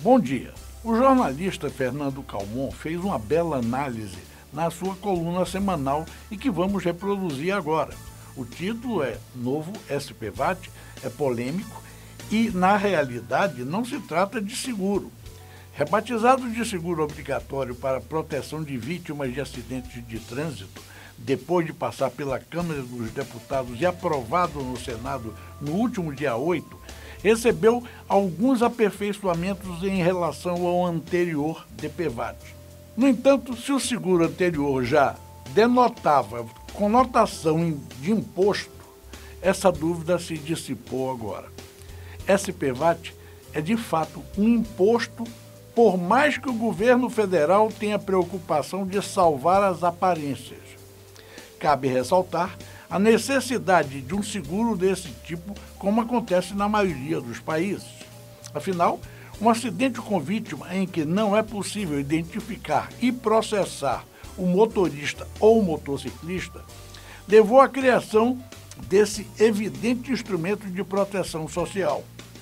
Bom dia. O jornalista Fernando Calmon fez uma bela análise na sua coluna semanal e que vamos reproduzir agora. O título é Novo SPVAT, é polêmico e, na realidade, não se trata de seguro. Rebatizado de seguro obrigatório para proteção de vítimas de acidentes de trânsito, depois de passar pela Câmara dos Deputados e aprovado no Senado no último dia 8, recebeu alguns aperfeiçoamentos em relação ao anterior DPVAT. No entanto, se o seguro anterior já denotava conotação de imposto, essa dúvida se dissipou agora. SPVAT é de fato um imposto, por mais que o governo federal tenha preocupação de salvar as aparências. Cabe ressaltar a necessidade de um seguro desse tipo, como acontece na maioria dos países. Afinal, um acidente com vítima em que não é possível identificar e processar o motorista ou o motociclista levou à criação desse evidente instrumento de proteção social.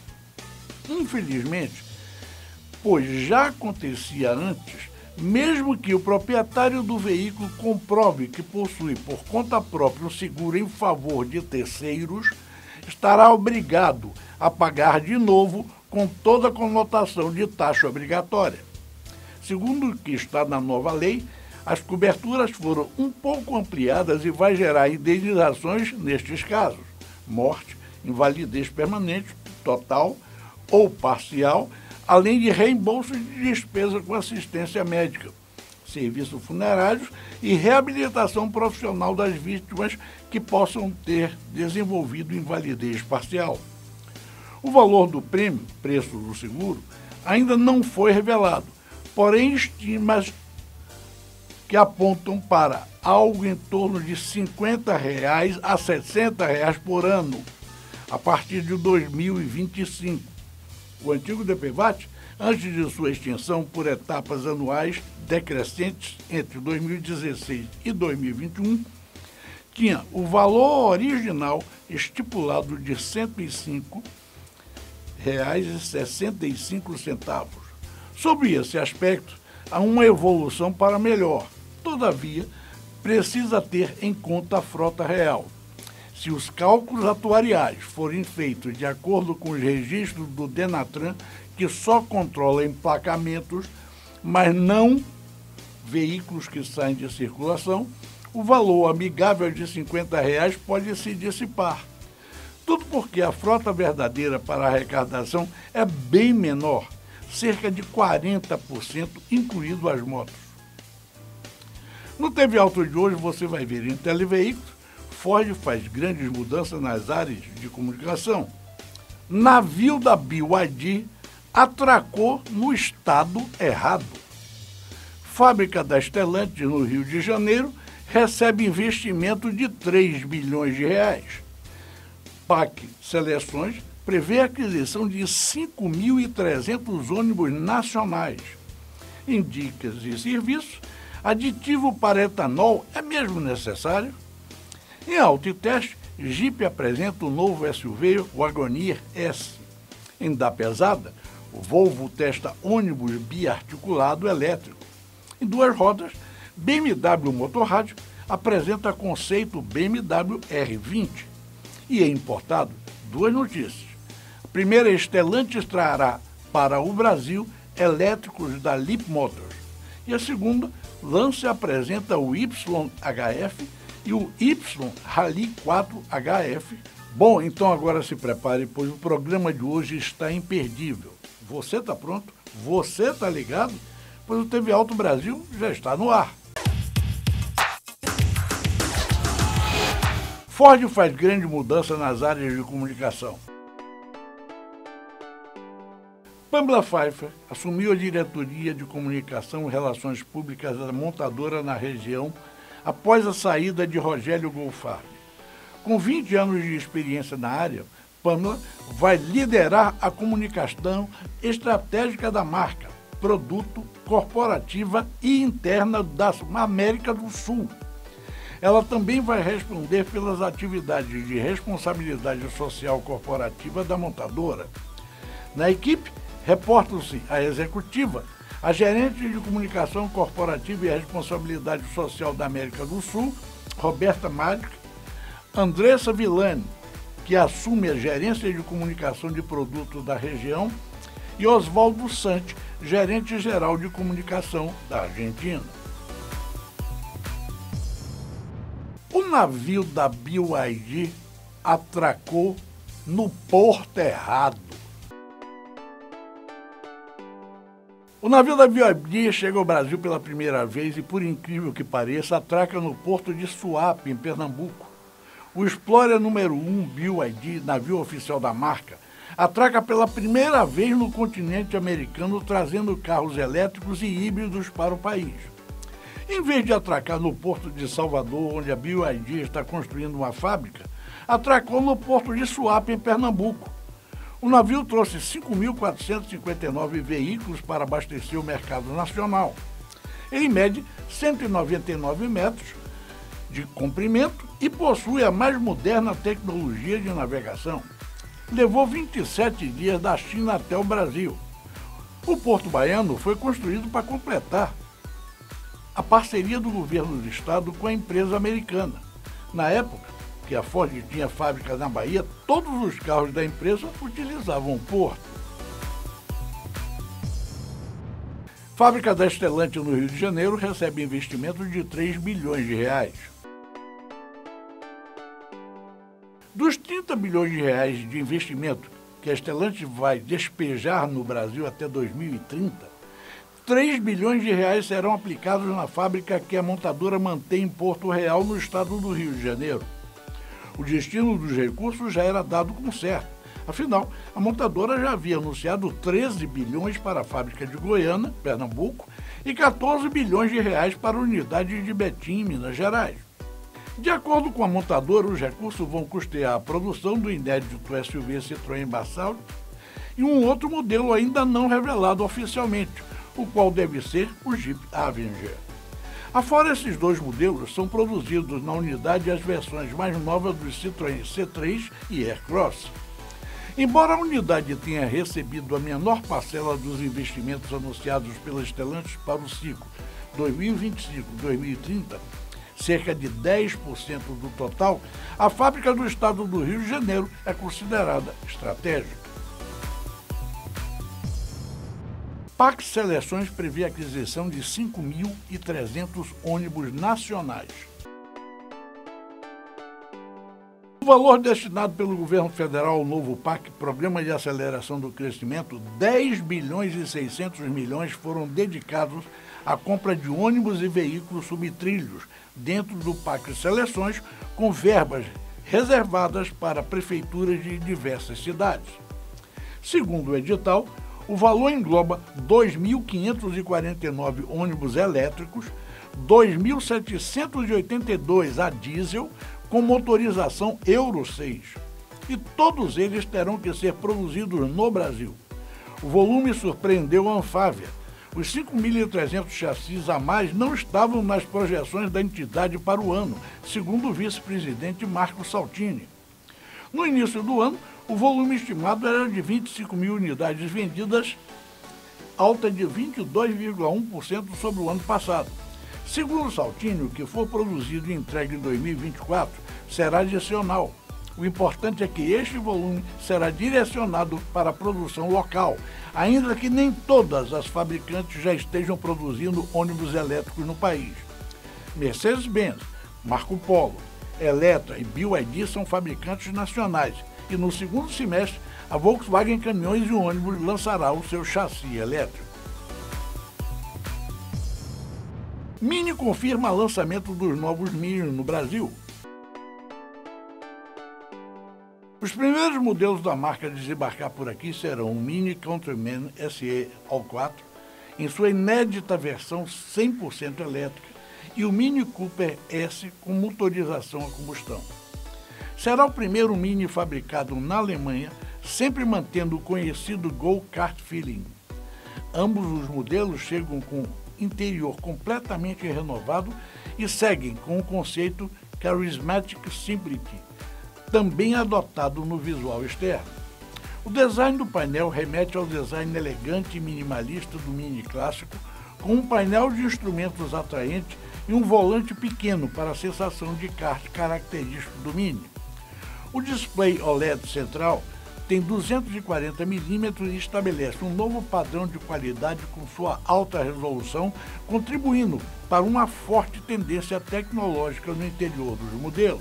Infelizmente, pois já acontecia antes, mesmo que o proprietário do veículo comprove que possui por conta própria um seguro em favor de terceiros, estará obrigado a pagar de novo com toda a conotação de taxa obrigatória. Segundo o que está na nova lei, as coberturas foram um pouco ampliadas e vai gerar indenizações nestes casos: morte, invalidez permanente, total ou parcial, além de reembolso de despesa com assistência médica, serviços funerários e reabilitação profissional das vítimas que possam ter desenvolvido invalidez parcial. O valor do prêmio, preço do seguro, ainda não foi revelado, porém estimas que apontam para algo em torno de R$ 50 a R$ 60 por ano, a partir de 2025. O antigo DPVAT, antes de sua extinção por etapas anuais decrescentes entre 2016 e 2021, tinha o valor original estipulado de R$ 105,65. Sobre esse aspecto, há uma evolução para melhor. Todavia, precisa ter em conta a frota real. Se os cálculos atuariais forem feitos de acordo com os registros do Denatran, que só controla emplacamentos, mas não veículos que saem de circulação, o valor amigável de R$ 50 pode se dissipar. Tudo porque a frota verdadeira para a arrecadação é bem menor, cerca de 40%, incluindo as motos. No TV Auto de hoje você vai ver em televeículos, Ford faz grandes mudanças nas áreas de comunicação. Navio da BYD atracou no estado errado. Fábrica da Stellantis, no Rio de Janeiro, recebe investimento de R$ 3 bilhões. PAC Seleções prevê a aquisição de 5.300 ônibus nacionais. Em dicas e serviços, aditivo para etanol é mesmo necessário? Em autoteste, Jeep apresenta o novo SUV Wagoneer S. Em da pesada, o Volvo testa ônibus biarticulado elétrico. Em duas rodas, BMW Motorrádio apresenta conceito BMW R20. E em importado, duas notícias. A primeira, Stellantis trará para o Brasil elétricos da Leap Motors. E a segunda, Lancia apresenta o YHF e o Y-Rally 4HF. Bom, então agora se prepare, pois o programa de hoje está imperdível. Você está pronto? Você está ligado? Pois o TV Auto Brasil já está no ar. Ford faz grande mudança nas áreas de comunicação. Pamela Pfeiffer assumiu a diretoria de comunicação e relações públicas da montadora na região após a saída de Rogério Golfardi. Com 20 anos de experiência na área, Pamela vai liderar a comunicação estratégica da marca, produto, corporativa e interna da América do Sul. Ela também vai responder pelas atividades de responsabilidade social corporativa da montadora. Na equipe, Reportam-se à executiva, a gerente de comunicação corporativa e responsabilidade social da América do Sul, Roberta Magic, Andressa Villani, que assume a gerência de comunicação de produtos da região, e Oswaldo Santi, gerente-geral de comunicação da Argentina. O navio da BYD atracou no porto errado. O navio da BYD chega ao Brasil pela primeira vez e, por incrível que pareça, atraca no porto de Suape, em Pernambuco. O Explorer número 1 BYD, navio oficial da marca, atraca pela primeira vez no continente americano, trazendo carros elétricos e híbridos para o país. Em vez de atracar no porto de Salvador, onde a BYD está construindo uma fábrica, atracou no porto de Suape, em Pernambuco. O navio trouxe 5.459 veículos para abastecer o mercado nacional. Ele mede 199 metros de comprimento e possui a mais moderna tecnologia de navegação. Levou 27 dias da China até o Brasil. O Porto Baiano foi construído para completar a parceria do governo do estado com a empresa americana. Na época que a Ford tinha fábrica na Bahia, todos os carros da empresa utilizavam o porto. Fábrica da Stellantis no Rio de Janeiro recebe investimento de 3 bilhões de reais. Dos 30 bilhões de reais de investimento que a Stellantis vai despejar no Brasil até 2030, 3 bilhões de reais serão aplicados na fábrica que a montadora mantém em Porto Real, no estado do Rio de Janeiro. O destino dos recursos já era dado com certo. Afinal, a montadora já havia anunciado 13 bilhões para a fábrica de Goiânia, Pernambuco, e 14 bilhões de reais para a unidade de Betim, Minas Gerais. De acordo com a montadora, os recursos vão custear a produção do inédito SUV Citroën Basalt e um outro modelo ainda não revelado oficialmente, o qual deve ser o Jeep Avenger. Afora esses dois modelos, são produzidos na unidade as versões mais novas dos Citroën C3 e Aircross. Embora a unidade tenha recebido a menor parcela dos investimentos anunciados pela Stellantis para o ciclo 2025-2030, cerca de 10% do total, a fábrica do estado do Rio de Janeiro é considerada estratégica. Pax Seleções prevê a aquisição de 5.300 ônibus nacionais. O valor destinado pelo governo federal ao novo PAC, Programa de Aceleração do Crescimento, 10 bilhões e 600 milhões foram dedicados à compra de ônibus e veículos subtrilhos dentro do PAC Seleções, com verbas reservadas para prefeituras de diversas cidades. Segundo o edital, o valor engloba 2.549 ônibus elétricos, 2.782 a diesel com motorização Euro 6. E todos eles terão que ser produzidos no Brasil. O volume surpreendeu a Anfávia. Os 5.300 chassis a mais não estavam nas projeções da entidade para o ano, segundo o vice-presidente Marco Saltini. No início do ano, o volume estimado era de 25 mil unidades vendidas, alta de 22,1% sobre o ano passado. Segundo Saltini, o que for produzido e entregue em 2024 será adicional. O importante é que este volume será direcionado para a produção local, ainda que nem todas as fabricantes já estejam produzindo ônibus elétricos no país. Mercedes-Benz, Marco Polo, Eletra e BYD são fabricantes nacionais e no segundo semestre a Volkswagen Caminhões e Ônibus lançará o seu chassi elétrico. Mini confirma lançamento dos novos Mini no Brasil. Os primeiros modelos da marca a desembarcar por aqui serão o Mini Countryman SE All4, em sua inédita versão 100% elétrica, e o Mini Cooper S com motorização a combustão. Será o primeiro Mini fabricado na Alemanha, sempre mantendo o conhecido go-kart feeling. Ambos os modelos chegam com interior completamente renovado e seguem com o conceito Charismatic Simplicity, também adotado no visual externo. O design do painel remete ao design elegante e minimalista do Mini clássico, com um painel de instrumentos atraente e um volante pequeno para a sensação de kart característico do Mini. O display OLED central tem 240 mm e estabelece um novo padrão de qualidade com sua alta resolução, contribuindo para uma forte tendência tecnológica no interior dos modelos.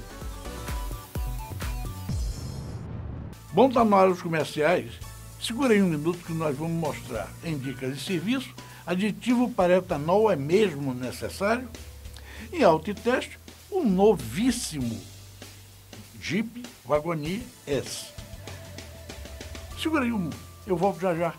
Bom, tá na hora dos comerciais? Segura aí um minuto que nós vamos mostrar em dicas de serviço. Aditivo para etanol é mesmo necessário? Em autoteste, o novíssimo Jeep Wagoneer S. Segura aí eu volto já já.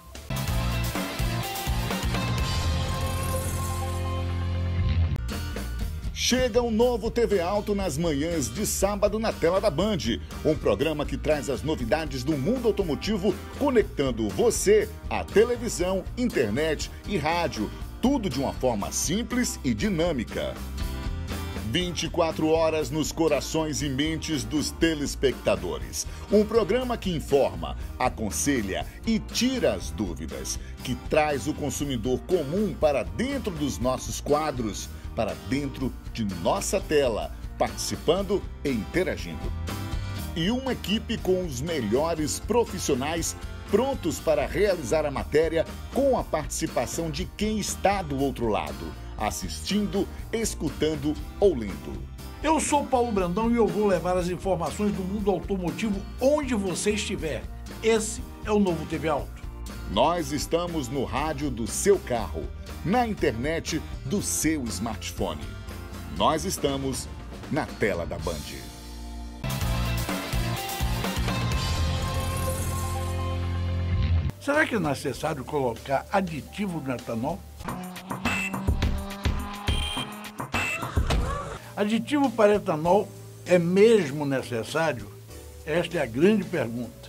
Chega um novo TV Auto nas manhãs de sábado na tela da Band. Um programa que traz as novidades do mundo automotivo, conectando você à televisão, internet e rádio. Tudo de uma forma simples e dinâmica. 24 horas nos corações e mentes dos telespectadores. Um programa que informa, aconselha e tira as dúvidas. Que traz o consumidor comum para dentro dos nossos quadros, para dentro de nossa tela, participando e interagindo. E uma equipe com os melhores profissionais prontos para realizar a matéria com a participação de quem está do outro lado, assistindo, escutando ou lendo. Eu sou Paulo Brandão e eu vou levar as informações do mundo automotivo onde você estiver. Esse é o novo TV Auto. Nós estamos no rádio do seu carro, na internet do seu smartphone. Nós estamos na tela da Band. Será que é necessário colocar aditivo no etanol? Aditivo para etanol é mesmo necessário? Esta é a grande pergunta.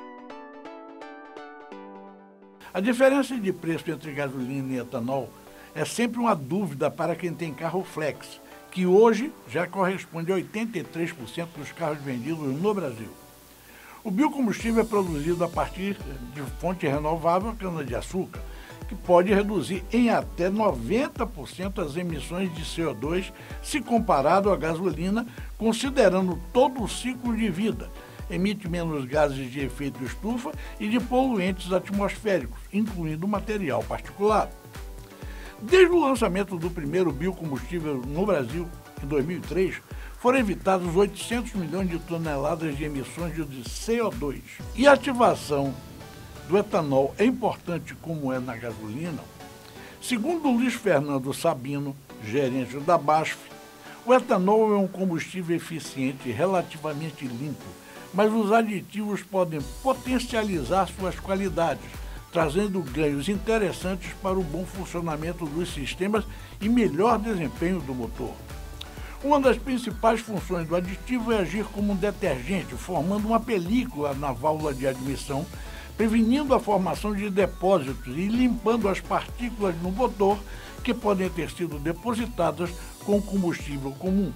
A diferença de preço entre gasolina e etanol é sempre uma dúvida para quem tem carro flex, que hoje já corresponde a 83% dos carros vendidos no Brasil. O biocombustível é produzido a partir de fonte renovável, cana-de-açúcar, que pode reduzir em até 90% as emissões de CO2 se comparado à gasolina, considerando todo o ciclo de vida. Emite menos gases de efeito estufa e de poluentes atmosféricos, incluindo material particulado. Desde o lançamento do primeiro biocombustível no Brasil, em 2003, foram evitados 800 milhões de toneladas de emissões de CO2. E a ativação do etanol é importante como é na gasolina? Segundo Luiz Fernando Sabino, gerente da BASF, o etanol é um combustível eficiente e relativamente limpo, mas os aditivos podem potencializar suas qualidades, trazendo ganhos interessantes para o bom funcionamento dos sistemas e melhor desempenho do motor. Uma das principais funções do aditivo é agir como um detergente, formando uma película na válvula de admissão, prevenindo a formação de depósitos e limpando as partículas no motor que podem ter sido depositadas com combustível comum.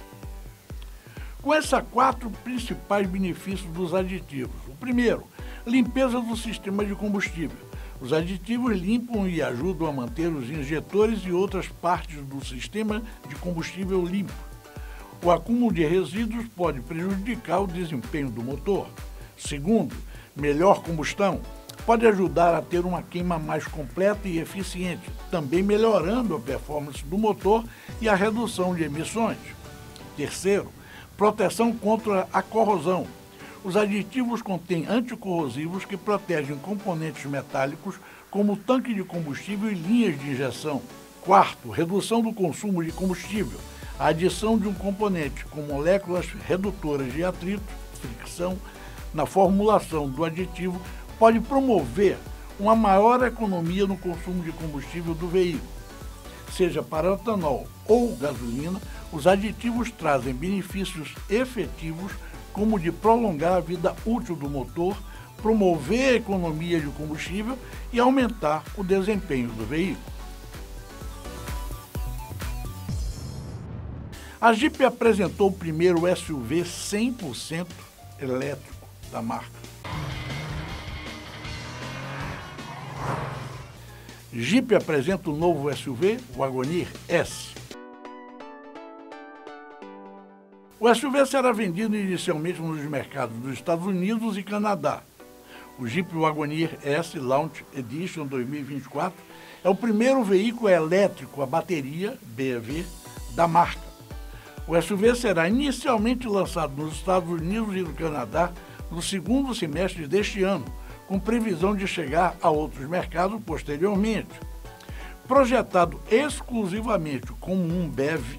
Com esses 4 principais benefícios dos aditivos. O primeiro, limpeza do sistema de combustível. Os aditivos limpam e ajudam a manter os injetores e outras partes do sistema de combustível limpo. O acúmulo de resíduos pode prejudicar o desempenho do motor. Segundo, melhor combustão. Pode ajudar a ter uma queima mais completa e eficiente, também melhorando a performance do motor e a redução de emissões. Terceiro, proteção contra a corrosão. Os aditivos contêm anticorrosivos que protegem componentes metálicos, como tanque de combustível e linhas de injeção. Quarto, redução do consumo de combustível. A adição de um componente com moléculas redutoras de atrito, fricção, na formulação do aditivo pode promover uma maior economia no consumo de combustível do veículo. Seja para etanol ou gasolina, os aditivos trazem benefícios efetivos como de prolongar a vida útil do motor, promover a economia de combustível e aumentar o desempenho do veículo. A Jeep apresentou o primeiro SUV 100% elétrico da marca. Jeep apresenta o novo SUV Wagoneer S. O SUV será vendido inicialmente nos mercados dos Estados Unidos e Canadá. O Jeep Wagoneer S Launch Edition 2024 é o primeiro veículo elétrico a bateria, BEV, da marca. O SUV será inicialmente lançado nos Estados Unidos e no Canadá no segundo semestre deste ano, com previsão de chegar a outros mercados posteriormente. Projetado exclusivamente como um BEV,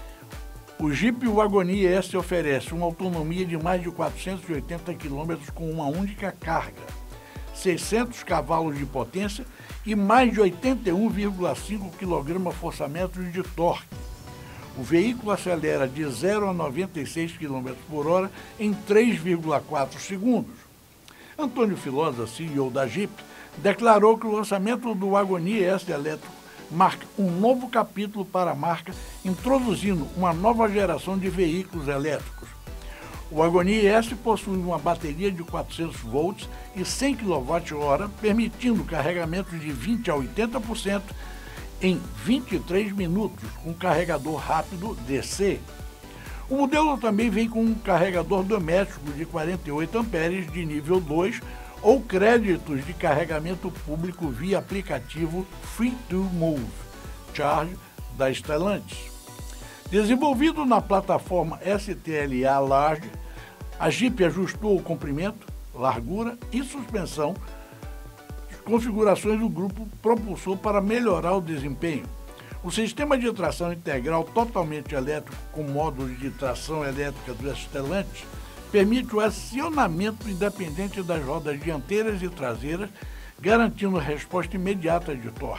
o Jeep Wagoneer S oferece uma autonomia de mais de 480 km com uma única carga, 600 cavalos de potência e mais de 81,5 kgfm de torque. O veículo acelera de 0 a 96 km por hora em 3,4 segundos. Antônio Filosa, CEO da Jeep, declarou que o lançamento do Wagoneer S elétrico marca um novo capítulo para a marca, introduzindo uma nova geração de veículos elétricos. O Wagoneer S possui uma bateria de 400 volts e 100 kWh, permitindo carregamento de 20% a 80% em 23 minutos, com carregador rápido DC. O modelo também vem com um carregador doméstico de 48 amperes de nível 2 ou créditos de carregamento público via aplicativo Free2Move Charge da Stellantis. Desenvolvido na plataforma STLA Large, a Jeep ajustou o comprimento, largura e suspensão, configurações do grupo propulsor para melhorar o desempenho. O sistema de tração integral totalmente elétrico com módulos de tração elétrica do Stellantis permite o acionamento independente das rodas dianteiras e traseiras, garantindo resposta imediata de torque.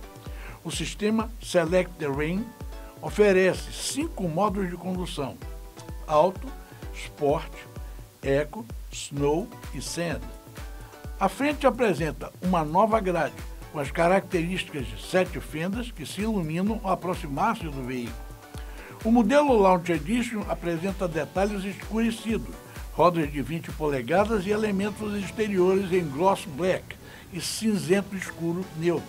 O sistema Select Terrain oferece 5 modos de condução: Auto, Sport, Eco, Snow e Sand. A frente apresenta uma nova grade, com as características de 7 fendas que se iluminam ao aproximar-se do veículo. O modelo Launch Edition apresenta detalhes escurecidos, rodas de 20 polegadas e elementos exteriores em gloss black e cinzento escuro neutro.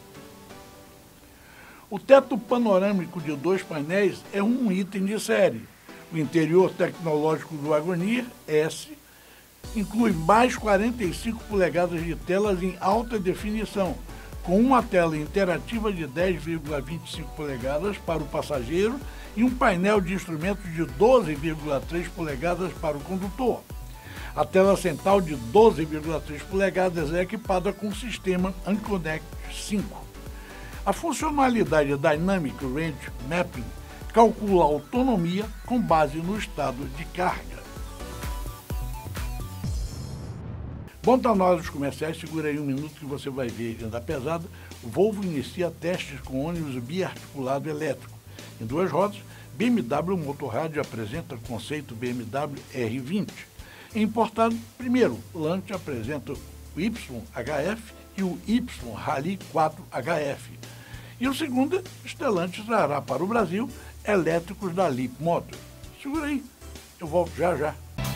O teto panorâmico de 2 painéis é um item de série. O interior tecnológico do Wagoneer S inclui mais 45 polegadas de telas em alta definição, com uma tela interativa de 10,25 polegadas para o passageiro e um painel de instrumentos de 12,3 polegadas para o condutor. A tela central de 12,3 polegadas é equipada com o sistema Unconnect 5. A funcionalidade Dynamic Range Mapping calcula a autonomia com base no estado de carga. Bom, tá na hora dos comerciais, segura aí um minuto que você vai ver. Da pesada, o Volvo inicia testes com ônibus biarticulado elétrico. Em 2 rodas, BMW Motorrad apresenta o conceito BMW R20. Em importado, primeiro, o Lancia apresenta o YHF e o Y Rally 4HF. E o segundo, Stellantis trará para o Brasil elétricos da Leap Motor. Segura aí, eu volto já já.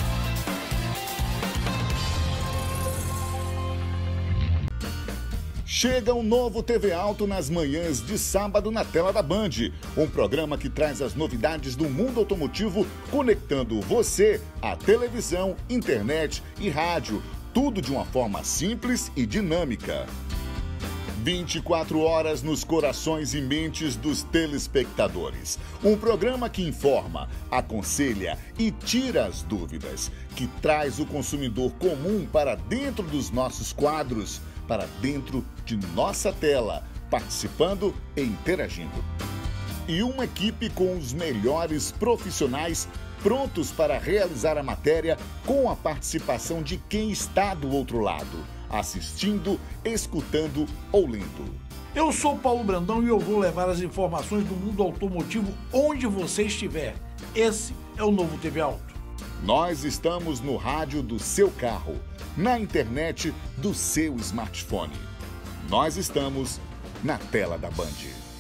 Chega um novo TV Auto nas manhãs de sábado na tela da Band. Um programa que traz as novidades do mundo automotivo, conectando você à televisão, internet e rádio. Tudo de uma forma simples e dinâmica. 24 horas nos corações e mentes dos telespectadores. Um programa que informa, aconselha e tira as dúvidas, que traz o consumidor comum para dentro dos nossos quadros, para dentro de nossa tela, participando e interagindo. E uma equipe com os melhores profissionais prontos para realizar a matéria com a participação de quem está do outro lado, assistindo, escutando ou lendo. Eu sou Paulo Brandão e eu vou levar as informações do mundo automotivo onde você estiver. Esse é o novo TV Auto. Nós estamos no rádio do seu carro, na internet do seu smartphone. Nós estamos na tela da Band.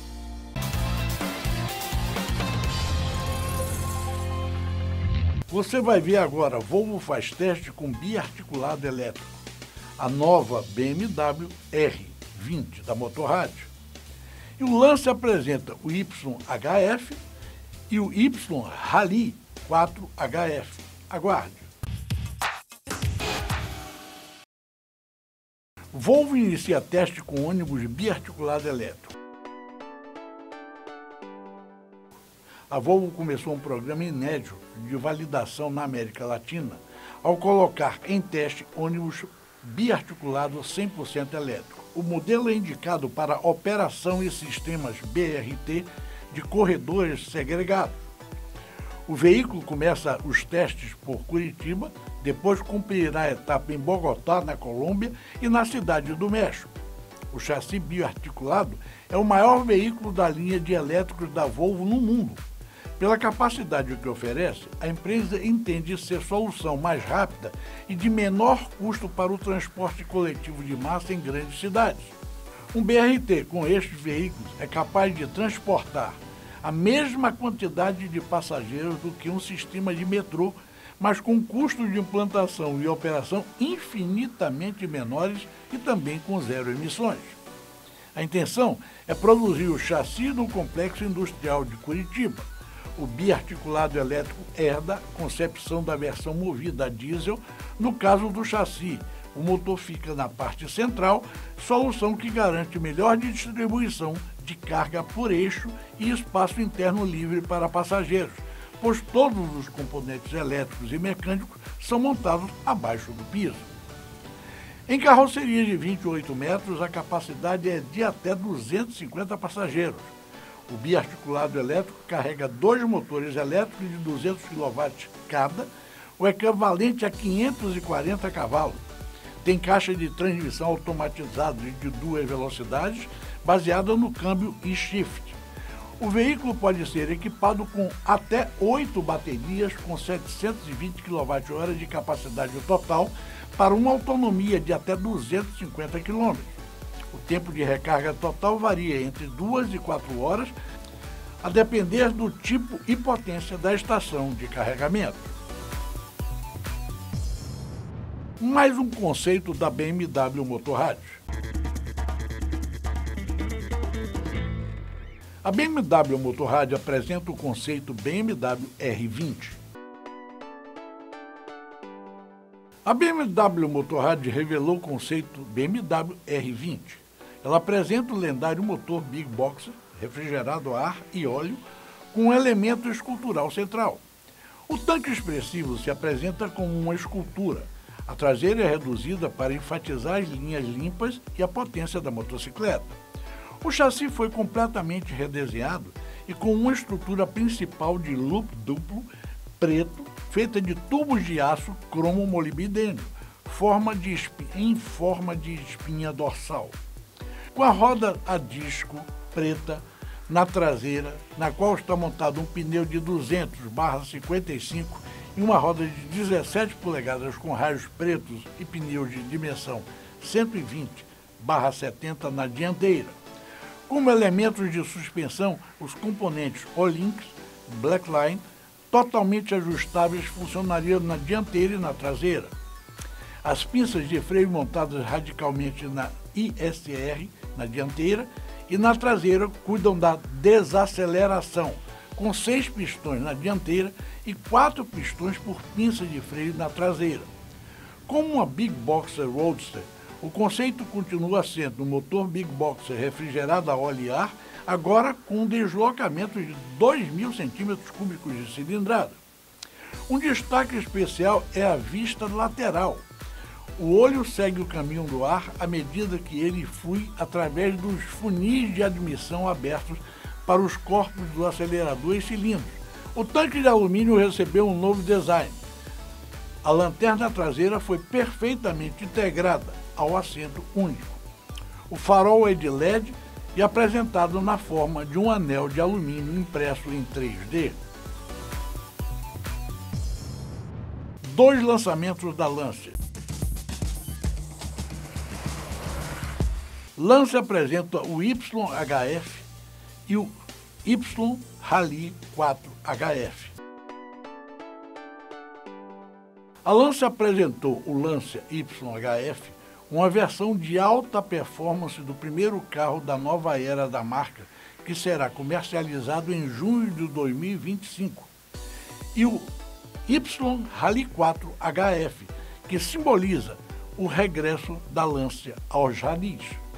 Você vai ver agora, Volvo faz teste com biarticulado elétrico. A nova BMW R. 20 da Motorrad. E o Lancia apresenta o YHF e o Y Rally 4HF. Aguarde. Volvo inicia teste com ônibus biarticulado elétrico. A Volvo começou um programa inédito de validação na América Latina ao colocar em teste ônibus biarticulado 100% elétrico. O modelo é indicado para operação em sistemas BRT de corredores segregados. O veículo começa os testes por Curitiba, depois cumprirá a etapa em Bogotá, na Colômbia, e na Cidade do México. O chassi bioarticulado é o maior veículo da linha de elétricos da Volvo no mundo. Pela capacidade que oferece, a empresa entende ser solução mais rápida e de menor custo para o transporte coletivo de massa em grandes cidades. Um BRT com estes veículos é capaz de transportar a mesma quantidade de passageiros do que um sistema de metrô, mas com custos de implantação e operação infinitamente menores e também com zero emissões. A intenção é produzir o chassi no Complexo Industrial de Curitiba. O biarticulado elétrico herda a concepção da versão movida a diesel. No caso do chassi, o motor fica na parte central, solução que garante melhor distribuição de carga por eixo e espaço interno livre para passageiros, pois todos os componentes elétricos e mecânicos são montados abaixo do piso. Em carroceria de 28 metros, a capacidade é de até 250 passageiros. O biarticulado elétrico carrega 2 motores elétricos de 200 kW cada, o equivalente a 540 cavalos. Tem caixa de transmissão automatizada de 2 velocidades, baseada no câmbio e-shift. O veículo pode ser equipado com até 8 baterias com 720 kWh de capacidade total para uma autonomia de até 250 km. O tempo de recarga total varia entre 2 e 4 horas, a depender do tipo e potência da estação de carregamento. Mais um conceito da BMW Motorrad. A BMW Motorrad apresenta o conceito BMW R20. A BMW Motorrad revelou o conceito BMW R20. Ela apresenta o lendário motor Big Boxer, refrigerado a ar e óleo, com um elemento escultural central. O tanque expressivo se apresenta como uma escultura. A traseira é reduzida para enfatizar as linhas limpas e a potência da motocicleta. O chassi foi completamente redesenhado e com uma estrutura principal de loop duplo, preto, feita de tubos de aço cromo molibdênio, em forma de espinha dorsal. Com a roda a disco preta na traseira, na qual está montado um pneu de 200/55 e uma roda de 17 polegadas com raios pretos e pneus de dimensão 120/70 na dianteira. Como elementos de suspensão, os componentes O-Links, Blackline, totalmente ajustáveis, funcionariam na dianteira e na traseira. As pinças de freio montadas radicalmente na ISR, na dianteira, e na traseira cuidam da desaceleração, com 6 pistões na dianteira e 4 pistões por pinça de freio na traseira. Como uma Big Boxer Roadster, o conceito continua sendo um motor Big Boxer refrigerado a óleo e ar, agora com um deslocamento de 2.000 cm3 de cilindrada. Um destaque especial é a vista lateral. O olho segue o caminho do ar à medida que ele flui através dos funis de admissão abertos para os corpos do acelerador e cilindros. O tanque de alumínio recebeu um novo design. A lanterna traseira foi perfeitamente integrada ao assento único. O farol é de LED e apresentado na forma de um anel de alumínio impresso em 3D. 2 lançamentos da Lancia. Lancia apresenta o YHF e o Y Rally 4HF. A Lancia apresentou o Lancia YHF, uma versão de alta performance do primeiro carro da nova era da marca, que será comercializado em junho de 2025. E o Y Rally 4 HF, que simboliza o regresso da Lancia aos rallies.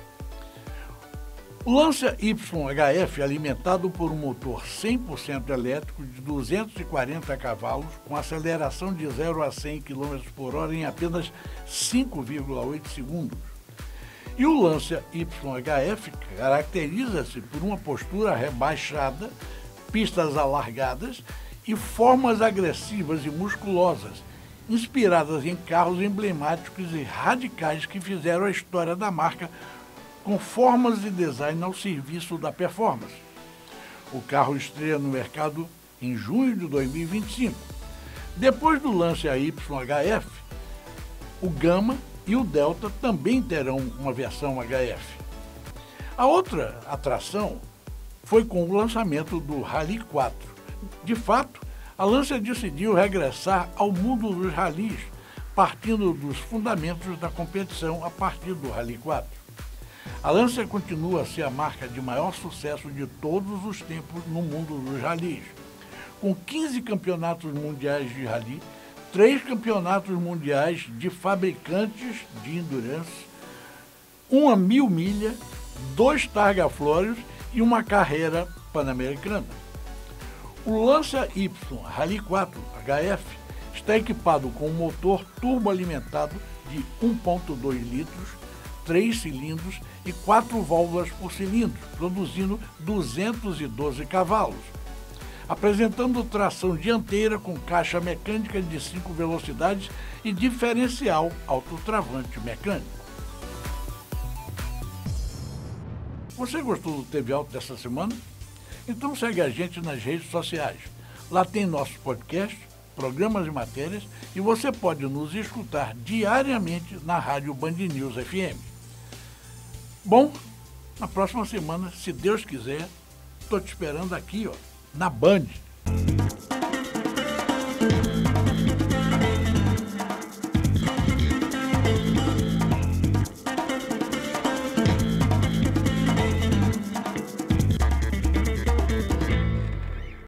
O Lancia YHF é alimentado por um motor 100% elétrico de 240 cavalos, com aceleração de 0 a 100 km por hora em apenas 5,8 segundos. E o Lancia YHF caracteriza-se por uma postura rebaixada, pistas alargadas e formas agressivas e musculosas, inspiradas em carros emblemáticos e radicais que fizeram a história da marca, com formas e design ao serviço da performance. O carro estreia no mercado em junho de 2025. Depois do Lancia YHF, o Gama e o Delta também terão uma versão HF. A outra atração foi com o lançamento do Rally 4. De fato, a Lancia decidiu regressar ao mundo dos rallies, partindo dos fundamentos da competição a partir do Rally 4. A Lancia continua a ser a marca de maior sucesso de todos os tempos no mundo dos rallies, com 15 campeonatos mundiais de rally, 3 campeonatos mundiais de fabricantes de endurance, uma 1000 milha, 2 Targa-Florios e uma carreira pan-americana. O Lancia Y Rally 4 HF está equipado com um motor turboalimentado de 1,2 litros, 3 cilindros e 4 válvulas por cilindro, produzindo 212 cavalos, apresentando tração dianteira com caixa mecânica de 5 velocidades e diferencial autotravante mecânico. Você gostou do TV Auto dessa semana? Então segue a gente nas redes sociais. Lá tem nossos podcasts, programas e matérias, e você pode nos escutar diariamente na Rádio Band News FM. Bom, na próxima semana, se Deus quiser, estou te esperando aqui, na Band.